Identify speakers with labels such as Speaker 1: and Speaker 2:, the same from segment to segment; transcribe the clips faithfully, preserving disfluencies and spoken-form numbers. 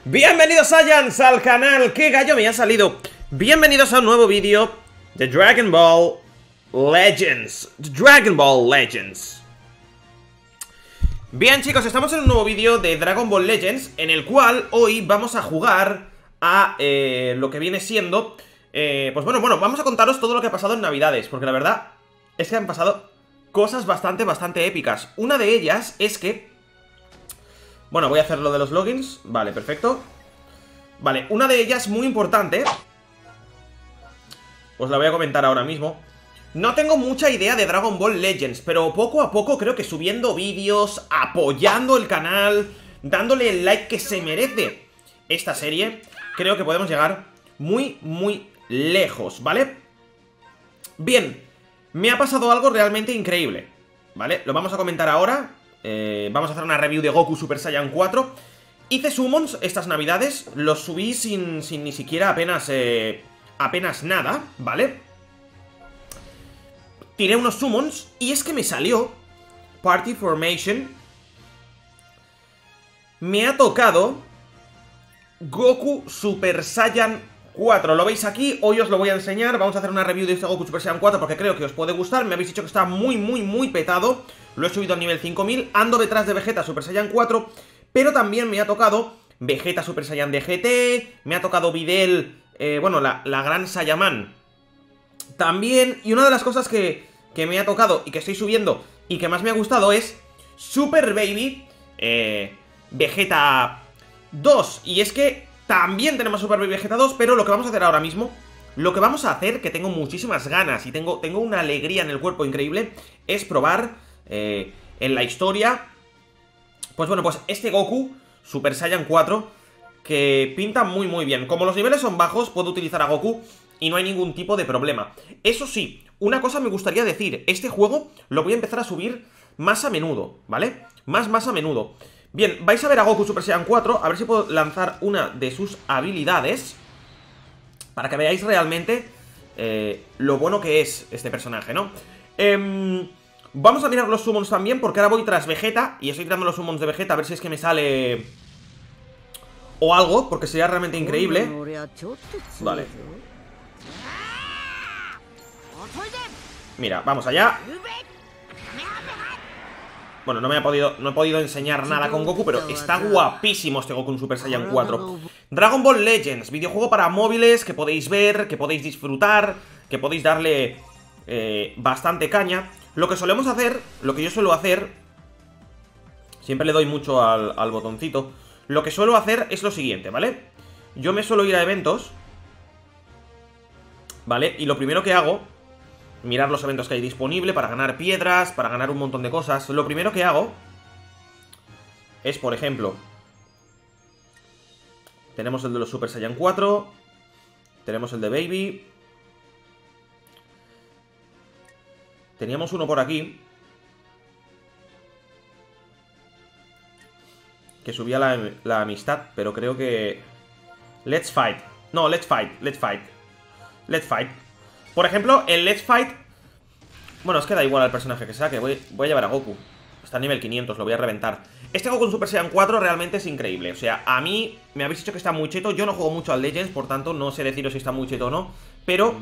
Speaker 1: Bienvenidos Saiyans al canal, qué gallo me ha salido. Bienvenidos a un nuevo vídeo de Dragon Ball Legends. Dragon Ball Legends. Bien chicos, estamos en un nuevo vídeo de Dragon Ball Legends, en el cual hoy vamos a jugar a eh, lo que viene siendo eh, pues bueno, bueno, vamos a contaros todo lo que ha pasado en Navidades, porque la verdad es que han pasado cosas bastante, bastante épicas. Una de ellas es que bueno, voy a hacer lo de los logins. Vale, perfecto. Vale, una de ellas muy importante, os la voy a comentar ahora mismo. No tengo mucha idea de Dragon Ball Legends, pero poco a poco creo que subiendo vídeos, apoyando el canal, dándole el like que se merece esta serie, creo que podemos llegar muy, muy lejos, ¿vale? Bien, me ha pasado algo realmente increíble, ¿vale? Lo vamos a comentar ahora. Eh, vamos a hacer una review de Goku Super Saiyan cuatro. Hice summons estas navidades. Los subí sin, sin ni siquiera apenas eh, Apenas nada, ¿vale? Tiré unos summons y es que me salió Party Formation. Me ha tocado Goku Super Saiyan cuatro. Lo veis aquí, hoy os lo voy a enseñar. Vamos a hacer una review de este Goku Super Saiyan cuatro porque creo que os puede gustar. Me habéis dicho que está muy, muy, muy petado. Lo he subido al nivel cinco mil. Ando detrás de Vegeta Super Saiyan cuatro. Pero también me ha tocado Vegeta Super Saiyan D G T. Me ha tocado Videl, eh, bueno, la, la Gran Saiyaman también. Y una de las cosas que, que me ha tocado y que estoy subiendo y que más me ha gustado es Super Baby eh, Vegeta dos. Y es que también tenemos Super Baby Vegeta dos. Pero lo que vamos a hacer ahora mismo, Lo que vamos a hacer, que tengo muchísimas ganas y tengo, tengo una alegría en el cuerpo increíble, es probar eh, en la historia, pues bueno, pues este Goku Super Saiyan cuatro, que pinta muy muy bien. Como los niveles son bajos, puedo utilizar a Goku y no hay ningún tipo de problema. Eso sí, una cosa me gustaría decir, este juego lo voy a empezar a subir más a menudo, ¿vale? Más, más a menudo. Bien, vais a ver a Goku Super Saiyan cuatro, a ver si puedo lanzar una de sus habilidades para que veáis realmente eh, lo bueno que es este personaje, ¿no? Eh, vamos a mirar los summons también, porque ahora voy tras Vegeta y estoy tirando los summons de Vegeta a ver si es que me sale o algo, porque sería realmente increíble. Vale. Mira, vamos allá. Bueno, no me ha podido, no he podido enseñar nada con Goku, pero está guapísimo este Goku en Super Saiyan cuatro. Dragon Ball Legends, videojuego para móviles que podéis ver, que podéis disfrutar, que podéis darle eh, bastante caña. Lo que solemos hacer, lo que yo suelo hacer, siempre le doy mucho al, al botoncito. Lo que suelo hacer es lo siguiente, ¿vale? Yo me suelo ir a eventos, ¿vale? Y lo primero que hago, mirar los eventos que hay disponible para ganar piedras, para ganar un montón de cosas. Lo primero que hago es, por ejemplo, tenemos el de los Super Saiyan cuatro, tenemos el de Baby, teníamos uno por aquí que subía la, la amistad, pero creo que... Let's Fight. No, Let's Fight, Let's Fight Let's Fight. Por ejemplo, el Let's Fight... Bueno, es que da igual al personaje que saque. Voy, voy a llevar a Goku. Está a nivel quinientos, lo voy a reventar. Este Goku en Super Saiyan cuatro realmente es increíble. O sea, a mí me habéis dicho que está muy cheto. Yo no juego mucho al Legends, por tanto no sé deciros si está muy cheto o no. Pero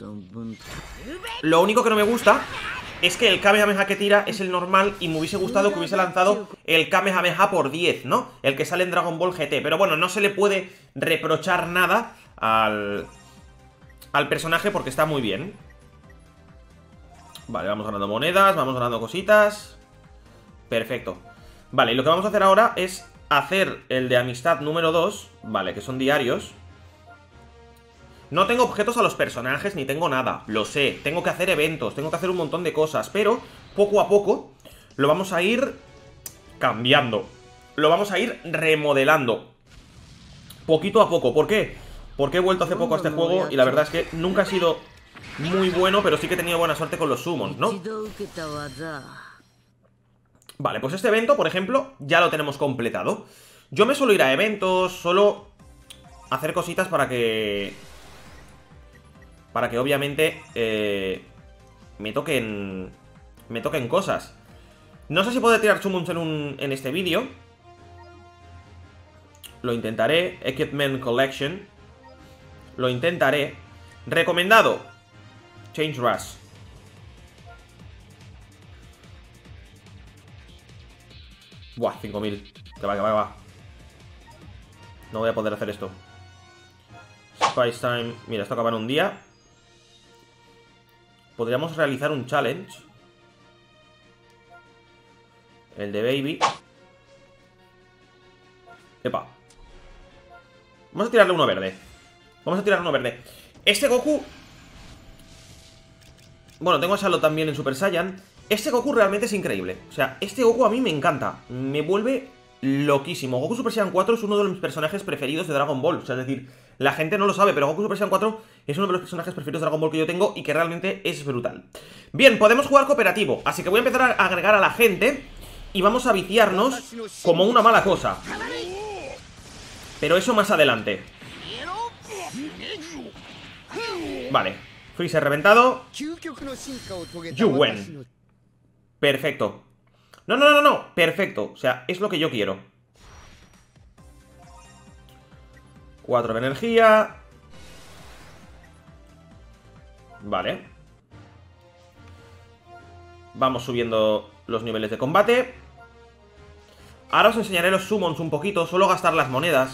Speaker 1: lo único que no me gusta es que el Kamehameha que tira es el normal. Y me hubiese gustado que hubiese lanzado el Kamehameha por diez, ¿no? El que sale en Dragon Ball G T. Pero bueno, no se le puede reprochar nada al... al personaje porque está muy bien. Vale, vamos ganando monedas, vamos ganando cositas. Perfecto. Vale, y lo que vamos a hacer ahora es hacer el de amistad número dos. Vale, que son diarios. No tengo objetos a los personajes ni tengo nada, lo sé. Tengo que hacer eventos, tengo que hacer un montón de cosas. Pero poco a poco lo vamos a ir cambiando. Lo vamos a ir remodelando poquito a poco. ¿Por qué? Porque he vuelto hace poco a este juego y la verdad es que nunca ha sido muy bueno, pero sí que he tenido buena suerte con los summons, ¿no? Vale, pues este evento, por ejemplo, ya lo tenemos completado. Yo me suelo ir a eventos, solo hacer cositas para que... Para que obviamente eh, me toquen... Me toquen cosas. No sé si puedo tirar summons en, un, en este vídeo. Lo intentaré. Equipment Collection. Lo intentaré. Recomendado. Change Rush. Buah, cinco mil. Que va, que va, que va. No voy a poder hacer esto. Spice Time. Mira, esto acaba en un día. Podríamos realizar un challenge. El de Baby. Epa. Vamos a tirarle uno verde. Vamos a tirarle uno verde. Este Goku... Bueno, tengo a Charlotte también en Super Saiyan. Este Goku realmente es increíble. O sea, este Goku a mí me encanta. Me vuelve loquísimo. Goku Super Saiyan cuatro es uno de mis personajes preferidos de Dragon Ball. O sea, es decir, la gente no lo sabe, pero Goku Super Saiyan cuatro es uno de los personajes preferidos de Dragon Ball que yo tengo y que realmente es brutal. Bien, podemos jugar cooperativo. Así que voy a empezar a agregar a la gente y vamos a viciarnos como una mala cosa. Pero eso más adelante. Vale, Freezer reventado. Yuwen. Perfecto. No, no, no, no, perfecto. O sea, es lo que yo quiero. Cuatro de energía. Vale. Vamos subiendo los niveles de combate. Ahora os enseñaré los summons un poquito. Solo gastar las monedas.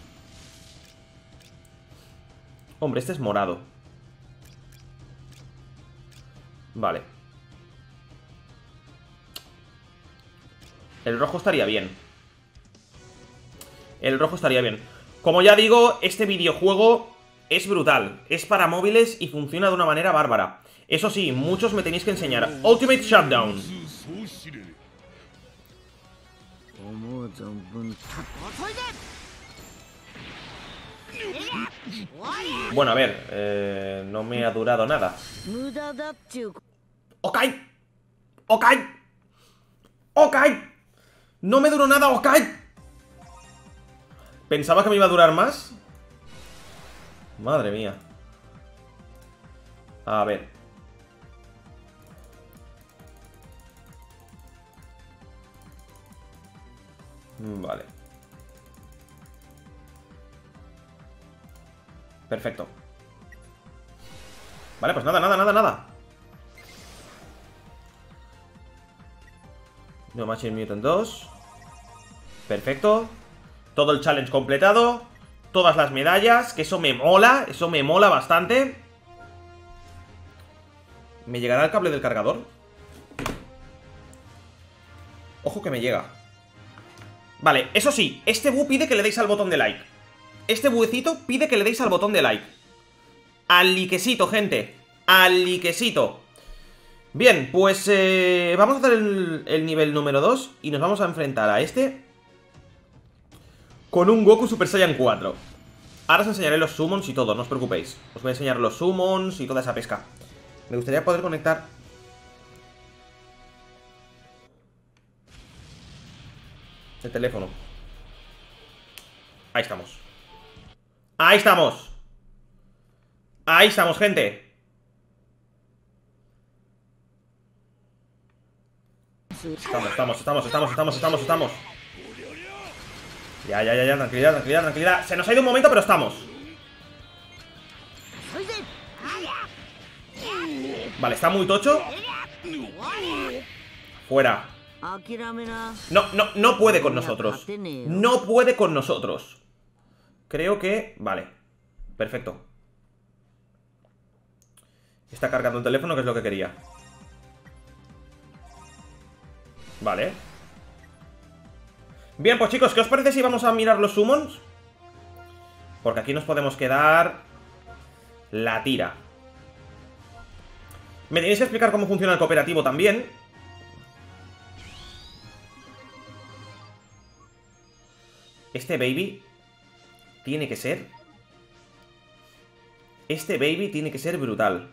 Speaker 1: Hombre, este es morado. Vale. El rojo estaría bien. El rojo estaría bien. Como ya digo, este videojuego es brutal. Es para móviles y funciona de una manera bárbara. Eso sí, muchos me tenéis que enseñar. Ultimate Shutdown. Bueno, a ver, eh, no me ha durado nada. ¡Okai! ¡Okai! ¡Okai! ¡No me duró nada, Okai! Pensaba que me iba a durar más. Madre mía. A ver. Vale. Perfecto. Vale, pues nada, nada, nada, nada. No Machine Mutant dos. Perfecto. Todo el challenge completado. Todas las medallas, que eso me mola. Eso me mola bastante. ¿Me llegará el cable del cargador? Ojo que me llega. Vale, eso sí, este bu pide que le deis al botón de like. Este buecito pide que le deis al botón de like. Al liquecito, gente. Al liquecito. Bien, pues eh, vamos a hacer el, el nivel número dos. Y nos vamos a enfrentar a este con un Goku Super Saiyan cuatro. Ahora os enseñaré los summons y todo, no os preocupéis. Os voy a enseñar los summons y toda esa pesca. Me gustaría poder conectar el teléfono. Ahí estamos. Ahí estamos. Ahí estamos, gente. Estamos, estamos, estamos, estamos, estamos, estamos, estamos. Ya, ya, ya, ya, tranquilidad, tranquilidad, tranquilidad. Se nos ha ido un momento, pero estamos. Vale, está muy tocho. Fuera. No, no, no puede con nosotros. No puede con nosotros. Creo que... Vale. Perfecto. Está cargando el teléfono, que es lo que quería. Vale. Bien, pues chicos, ¿qué os parece si vamos a mirar los summons? Porque aquí nos podemos quedar la tira. Me tenéis que explicar cómo funciona el cooperativo también. Este baby tiene que ser... Este baby tiene que ser brutal.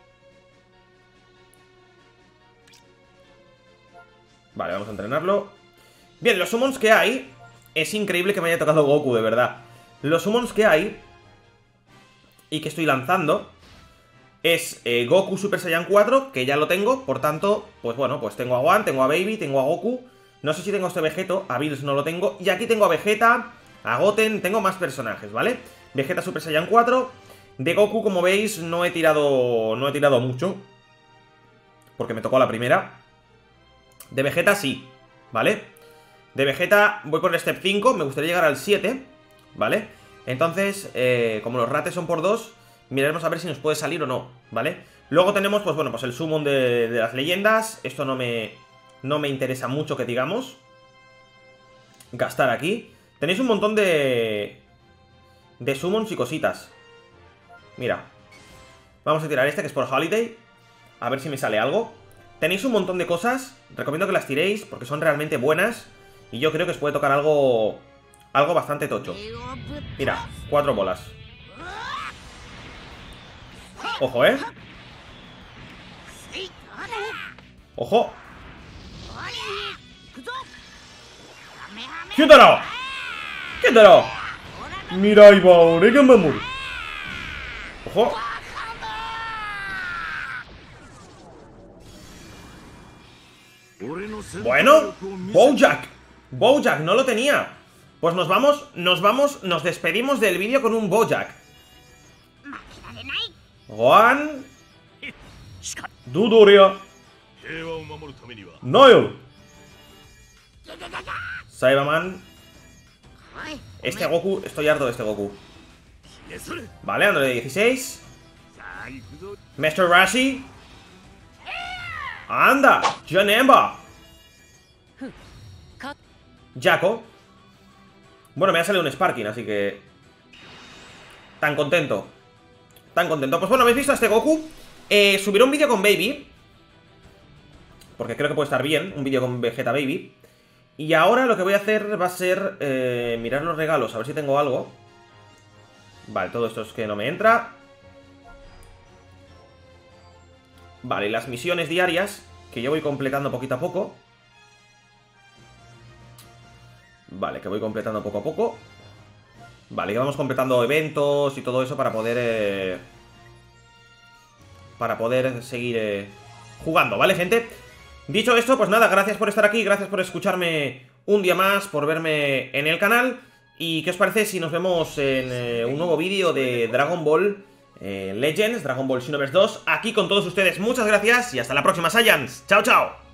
Speaker 1: Vale, vamos a entrenarlo. Bien, los summons que hay... Es increíble que me haya tocado Goku, de verdad. Los summons que hay y que estoy lanzando es eh, Goku Super Saiyan cuatro, que ya lo tengo. Por tanto, pues bueno, pues tengo a One, tengo a Baby, tengo a Goku. No sé si tengo este Vegeto, a Bills no lo tengo. Y aquí tengo a Vegeta, a Goten, tengo más personajes, ¿vale? Vegeta Super Saiyan cuatro. De Goku, como veis, no he tirado no he tirado mucho, porque me tocó la primera. De Vegeta sí, ¿vale? De Vegeta voy por el Step cinco, me gustaría llegar al siete, ¿vale? Entonces, eh, como los rates son por dos, miraremos a ver si nos puede salir o no, ¿vale? Luego tenemos, pues bueno, pues el Summon de, de las leyendas. Esto no me, no me interesa mucho que digamos gastar aquí. Tenéis un montón de de Summons y cositas. Mira, vamos a tirar este que es por Holiday, a ver si me sale algo. Tenéis un montón de cosas, recomiendo que las tiréis porque son realmente buenas. Y yo creo que os puede tocar algo algo bastante tocho. Mira, cuatro bolas. Ojo, ¿eh? ¡Ojo! ¡Quítalo! ¡Quítalo! ¡Mira, Iba, Orega Mamoru! ¡Ojo! Bueno, Bojack. Bojack, no lo tenía. Pues nos vamos, nos vamos, nos despedimos del vídeo con un Bojack. Gohan, Dodoria, Noel, Saibaman. Este Goku, estoy harto de este Goku. Vale, Android dieciséis. mister Rashi. Anda, Janemba. Jaco. Bueno, me ha salido un Sparking, así que tan contento. Tan contento. Pues bueno, habéis visto a este Goku. eh, Subiré un vídeo con Baby, porque creo que puede estar bien. Un vídeo con Vegeta Baby. Y ahora lo que voy a hacer va a ser eh, mirar los regalos, a ver si tengo algo. Vale, todo esto es que no me entra. Vale, y las misiones diarias, que yo voy completando poquito a poco. Vale, que voy completando poco a poco. Vale, que vamos completando eventos y todo eso para poder... Eh, para poder seguir eh, jugando, ¿vale, gente? Dicho esto, pues nada, gracias por estar aquí, gracias por escucharme un día más, por verme en el canal. ¿Y qué os parece si nos vemos en eh, un nuevo vídeo de Dragon Ball eh, Legends, Dragon Ball Xenoverse dos, aquí con todos ustedes? Muchas gracias y hasta la próxima, Saiyans. ¡Chao, chao!